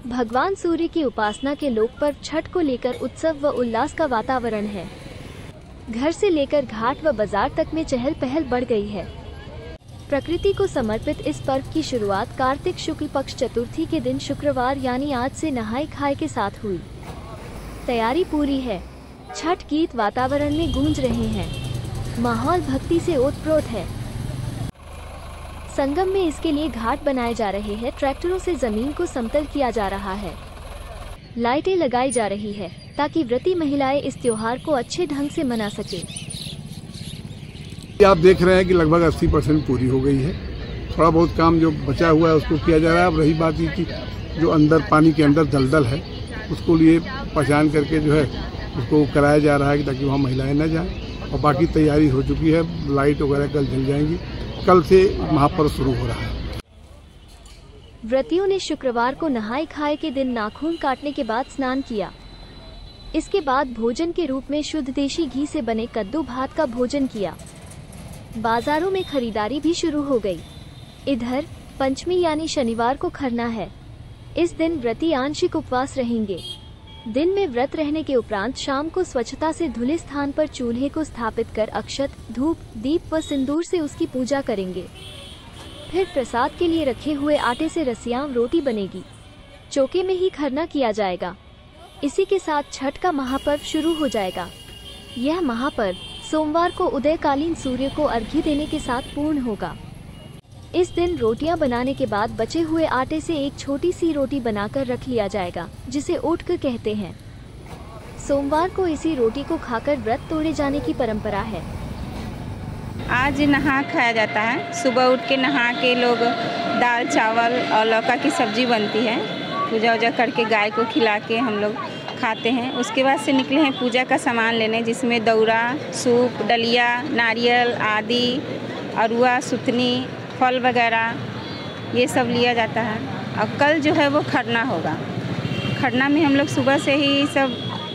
भगवान सूर्य की उपासना के लोक पर्व छठ को लेकर उत्सव व उल्लास का वातावरण है। घर से लेकर घाट व बाजार तक में चहल पहल बढ़ गई है। प्रकृति को समर्पित इस पर्व की शुरुआत कार्तिक शुक्ल पक्ष चतुर्थी के दिन शुक्रवार यानी आज से नहाय खाए के साथ हुई। तैयारी पूरी है। छठ गीत वातावरण में गूंज रहे हैं। माहौल भक्ति से ओतप्रोत है। संगम में इसके लिए घाट बनाए जा रहे हैं। ट्रैक्टरों से जमीन को समतल किया जा रहा है। लाइटें लगाई जा रही है ताकि व्रती महिलाएं इस त्योहार को अच्छे ढंग से मना सके। आप देख रहे हैं कि लगभग 80% पूरी हो गई है। थोड़ा बहुत काम जो बचा हुआ है उसको किया जा रहा है। अब रही बात ये कि जो अंदर पानी के अंदर दलदल है उसको लिए पहचान करके जो है उसको कराया जा रहा है कि ताकि वहाँ महिलाएं न जाएं। और बाकी तैयारी हो चुकी है। लाइट वगैरह कल जल जाएंगी। कल से महापर्व शुरू हो रहा है। व्रतियों ने शुक्रवार को नहाय खाए के दिन नाखून काटने के बाद स्नान किया। इसके बाद भोजन के रूप में शुद्ध देशी घी से बने कद्दू भात का भोजन किया। बाजारों में खरीदारी भी शुरू हो गई। इधर पंचमी यानी शनिवार को खरना है। इस दिन व्रती आंशिक उपवास रहेंगे। दिन में व्रत रहने के उपरांत शाम को स्वच्छता से धुले स्थान पर चूल्हे को स्थापित कर अक्षत, धूप, दीप व सिंदूर से उसकी पूजा करेंगे। फिर प्रसाद के लिए रखे हुए आटे से रसियां रोटी बनेगी। चौके में ही खरना किया जाएगा। इसी के साथ छठ का महापर्व शुरू हो जाएगा। यह महापर्व सोमवार को उदयकालीन सूर्य को अर्घ्य देने के साथ पूर्ण होगा। इस दिन रोटियां बनाने के बाद बचे हुए आटे से एक छोटी सी रोटी बनाकर रख लिया जाएगा, जिसे ओटक कहते हैं। सोमवार को इसी रोटी को खाकर व्रत तोड़े जाने की परंपरा है। आज नहा खाया जाता है। सुबह उठ के नहा के लोग दाल चावल और लौका की सब्जी बनती है। पूजा वूजा करके गाय को खिला के हम लोग खाते हैं। उसके बाद से निकले हैं पूजा का सामान लेने, जिसमें दौरा, सूप, डलिया, नारियल आदि, अरुआ, सुथनी, फल वगैरह ये सब लिया जाता है। और कल जो है वो खरना होगा। खरना में हम लोग सुबह से ही सब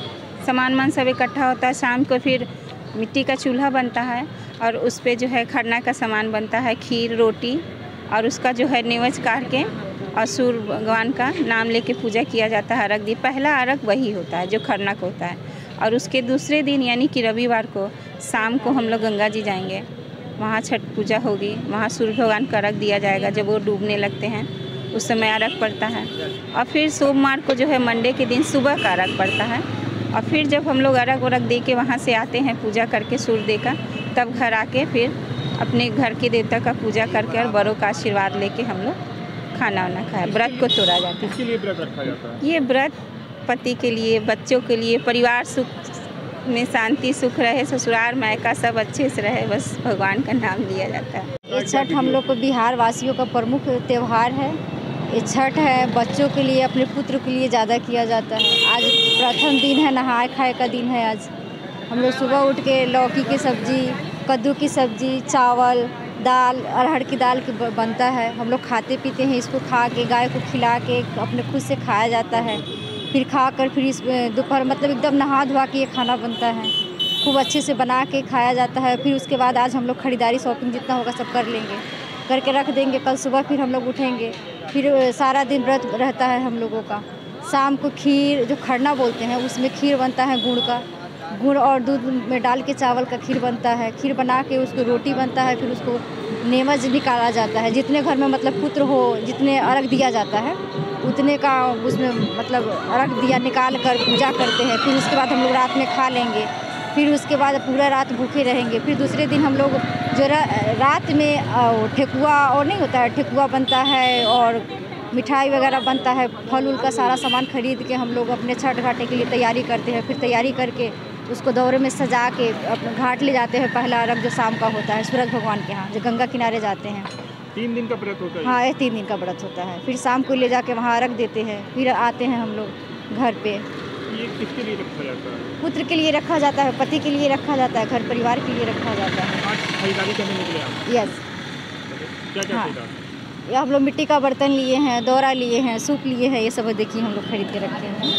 सामान सब इकट्ठा होता है। शाम को फिर मिट्टी का चूल्हा बनता है और उस पे जो है खरना का सामान बनता है, खीर, रोटी, और उसका जो है नेवज काट के और सूर्य भगवान का नाम लेके पूजा किया जाता है। अर्घ दी पहला अर्घ वही होता है जो खरना को होता है। और उसके दूसरे दिन यानी कि रविवार को शाम को हम लोग गंगा जी जाएंगे। वहाँ छठ पूजा होगी। वहाँ सूर्य भगवान का अर्घ दिया जाएगा। जब वो डूबने लगते हैं उस समय अर्घ पड़ता है। और फिर सोमवार को जो है मंडे के दिन सुबह का अर्घ पड़ता है। और फिर जब हम लोग अर्घ दे के वहाँ से आते हैं पूजा करके सूर्य दे का, तब घर आके फिर अपने घर के देवता का पूजा करके और बड़ों का आशीर्वाद लेके हम लोग खाना वाना खाए। व्रत को तोड़ा जाता है। किसके लिए व्रत रखा जाता है? ये व्रत पति के लिए, बच्चों के लिए, परिवार सुख में शांति सुख रहे, ससुराल मायका सब अच्छे से रहे, बस भगवान का नाम लिया जाता है। ये छठ हम लोग को बिहार वासियों का प्रमुख त्यौहार है। ये छठ है बच्चों के लिए, अपने पुत्र के लिए ज़्यादा किया जाता है। आज प्रथम दिन है, नहाय खाए का दिन है। आज हम लोग सुबह उठ के लौकी की सब्जी, कद्दू की सब्जी, चावल, दाल, अरहर की दाल की बनता है। हम लोग खाते पीते हैं। इसको खा के गाय को खिला के अपने खुद से खाया जाता है। फिर खाकर फिर इस दोपहर मतलब एकदम नहा धोवा के ये खाना बनता है। खूब अच्छे से बना के खाया जाता है। फिर उसके बाद आज हम लोग खरीदारी शॉपिंग जितना होगा सब कर लेंगे, करके रख देंगे। कल सुबह फिर हम लोग उठेंगे। फिर सारा दिन व्रत रहता है हम लोगों का। शाम को खीर, जो खरना बोलते हैं, उसमें खीर बनता है गुड़ का। गुड़ और दूध में डाल के चावल का खीर बनता है। खीर बना के उसको रोटी बनता है। फिर उसको नेवज निकाला जाता है। जितने घर में मतलब पुत्र हो, जितने अर्घ दिया जाता है उतने का उसमें मतलब अर्घ दिया निकाल कर पूजा करते हैं। फिर उसके बाद हम लोग रात में खा लेंगे। फिर उसके बाद पूरा रात भूखे रहेंगे। फिर दूसरे दिन हम लोग जो रात में ठेकुआ और नहीं होता है, ठेकुआ बनता है और मिठाई वगैरह बनता है। फल उल का सारा सामान खरीद के हम लोग अपने छठ घाटे के लिए तैयारी करते हैं। फिर तैयारी करके उसको दौरे में सजा के अपने घाट ले जाते हैं। पहला अर्घ जो शाम का होता है सूरज भगवान के यहाँ, जो गंगा किनारे जाते हैं। 3 दिन का व्रत होता है? हाँ, ये 3 दिन का व्रत होता है। फिर शाम को ले जाके वहाँ अर्घ देते हैं। फिर आते हैं हम लोग घर पे। ये किसके लिए रखा जाता है? पुत्र के लिए रखा जाता है, पति के लिए रखा जाता है, घर परिवार के लिए रखा जाता है। आज खरीदारी करने निकले आप? यस। क्या हाँ, खरीदा? हम लोग मिट्टी का बर्तन लिए हैं, दौरा लिए हैं, सूप लिए हैं। ये सब देखिए हम लोग खरीद के रखे हैं।